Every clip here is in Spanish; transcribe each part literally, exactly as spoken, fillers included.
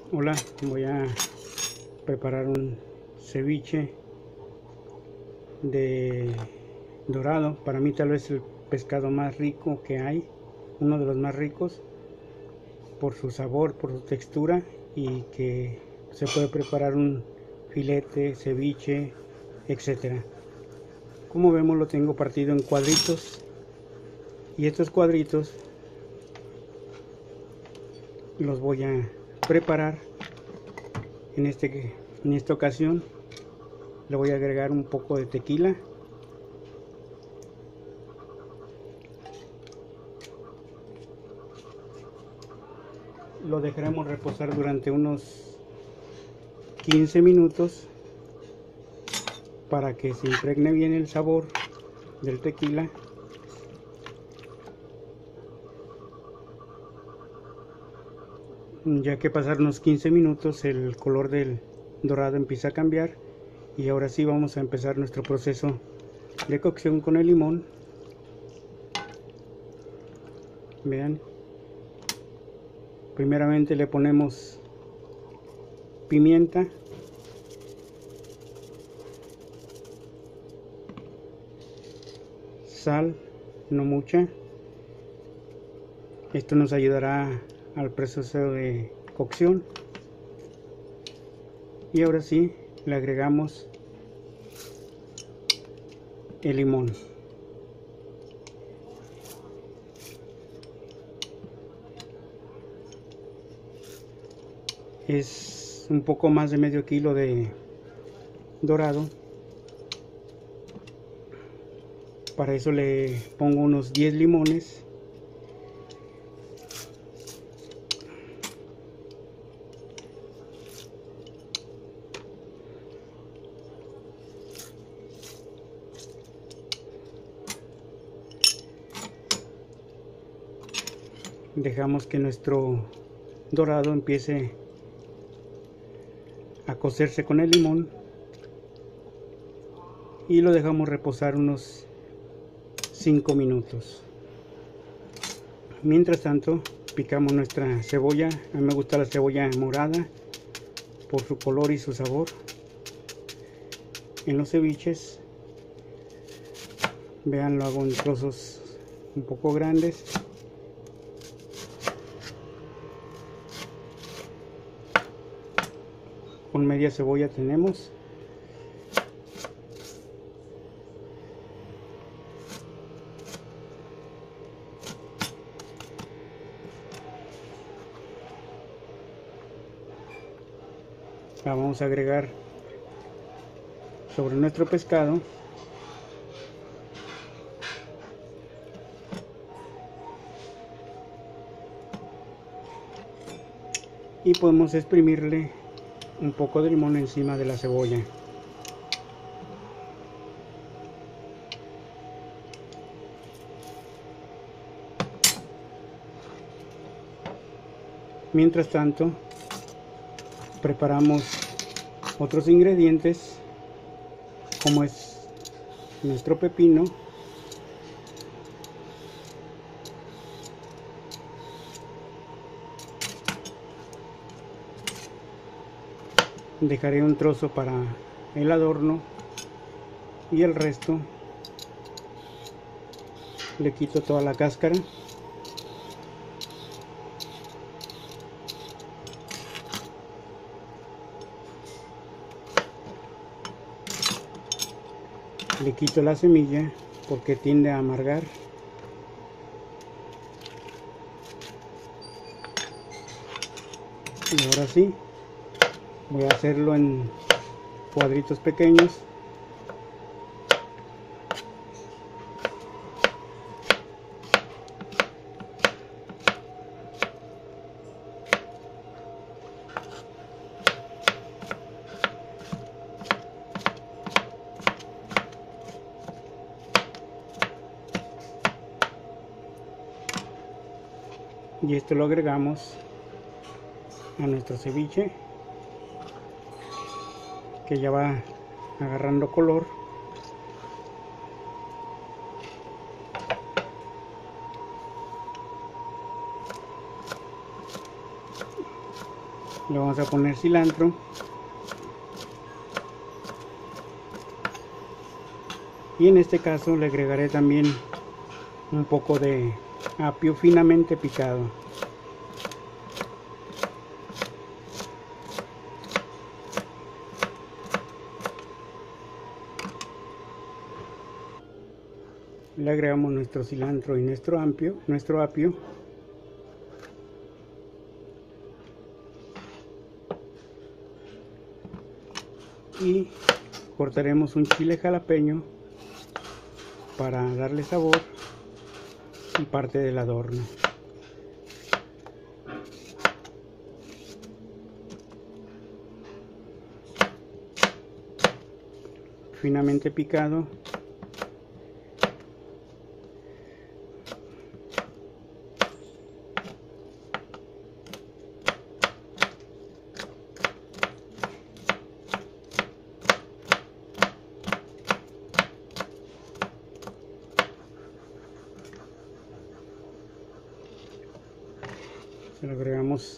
Hola, voy a preparar un ceviche de dorado. Para mí tal vez el pescado más rico que hay, uno de los más ricos por su sabor, por su textura, y que se puede preparar un filete, ceviche, etcétera. Como vemos, lo tengo partido en cuadritos, y estos cuadritos los voy a preparar. En, este, en esta ocasión le voy a agregar un poco de tequila, lo dejaremos reposar durante unos quince minutos para que se impregne bien el sabor del tequila. Ya que pasaron unos quince minutos, el color del dorado empieza a cambiar, y ahora sí vamos a empezar nuestro proceso de cocción con el limón. Vean, primeramente le ponemos pimienta, sal, no mucha. Esto nos ayudará al proceso de cocción. Y ahora sí le agregamos el limón. Es un poco más de medio kilo de dorado. Para eso le pongo unos diez limones. Dejamos que nuestro dorado empiece a cocerse con el limón y lo dejamos reposar unos cinco minutos. Mientras tanto, picamos nuestra cebolla. A mí me gusta la cebolla morada por su color y su sabor en los ceviches. Vean, lo hago en trozos un poco grandes. Con media cebolla tenemos. La vamos a agregar sobre nuestro pescado. Y podemos exprimirle un poco de limón encima de la cebolla. Mientras tanto, preparamos otros ingredientes, como es nuestro pepino, dejaré un trozo para el adorno y el resto le quito toda la cáscara. Le quito la semilla porque tiende a amargar. Y ahora sí, voy a hacerlo en cuadritos pequeños. Y esto lo agregamos a nuestro ceviche, que ya va agarrando color. Le vamos a poner cilantro. Y en este caso le agregaré también un poco de apio finamente picado. Le agregamos nuestro cilantro y nuestro apio, nuestro apio. Y cortaremos un chile jalapeño para darle sabor y parte del adorno. Finamente picado. Se lo agregamos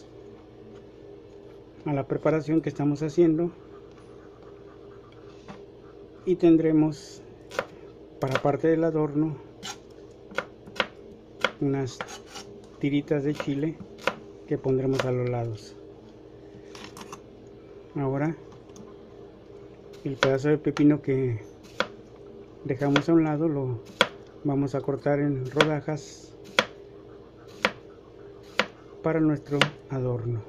a la preparación que estamos haciendo y tendremos para parte del adorno unas tiritas de chile que pondremos a los lados. Ahora el pedazo de pepino que dejamos a un lado lo vamos a cortar en rodajas para nuestro adorno.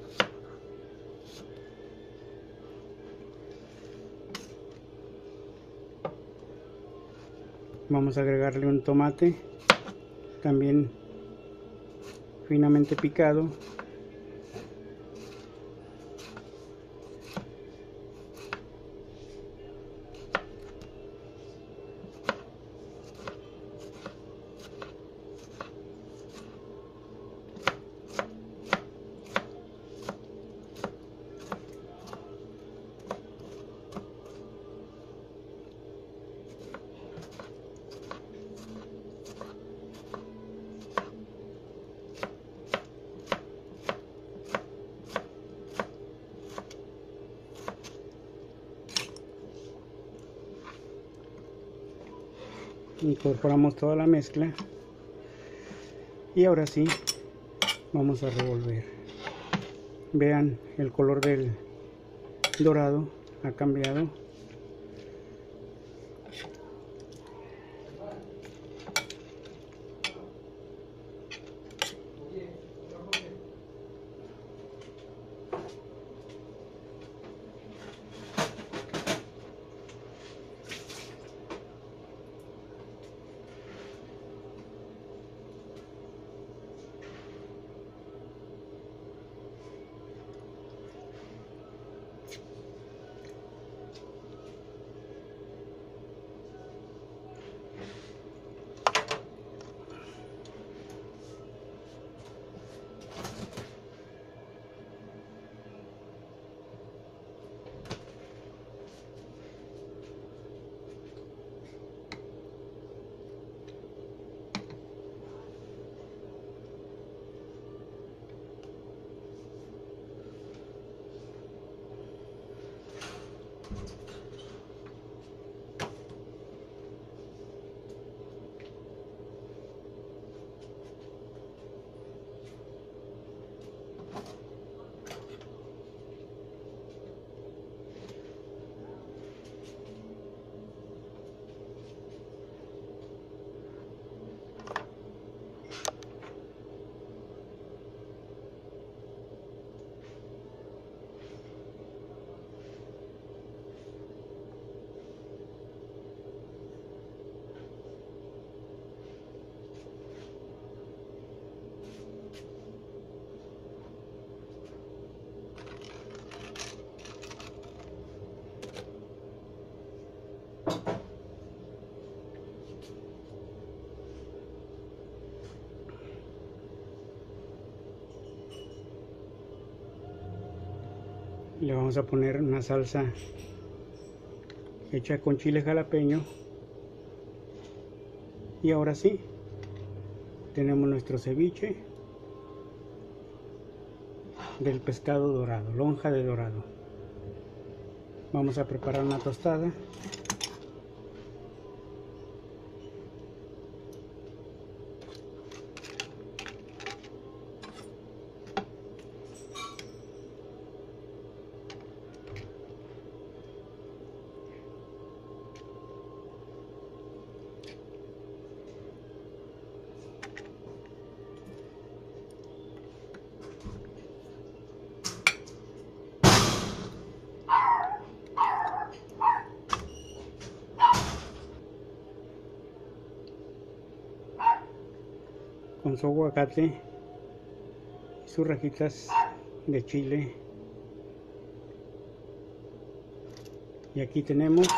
Vamos a agregarle un tomate también finamente picado. Incorporamos toda la mezcla y ahora sí vamos a revolver. Vean, el color del dorado ha cambiado. Le vamos a poner una salsa hecha con chile jalapeño. Y ahora sí, tenemos nuestro ceviche del pescado dorado, lonja de dorado. Vamos a preparar una tostada. Con su aguacate y sus rajitas de chile. Y aquí tenemos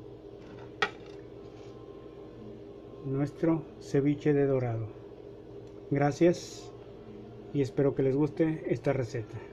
nuestro ceviche de dorado. Gracias y espero que les guste esta receta.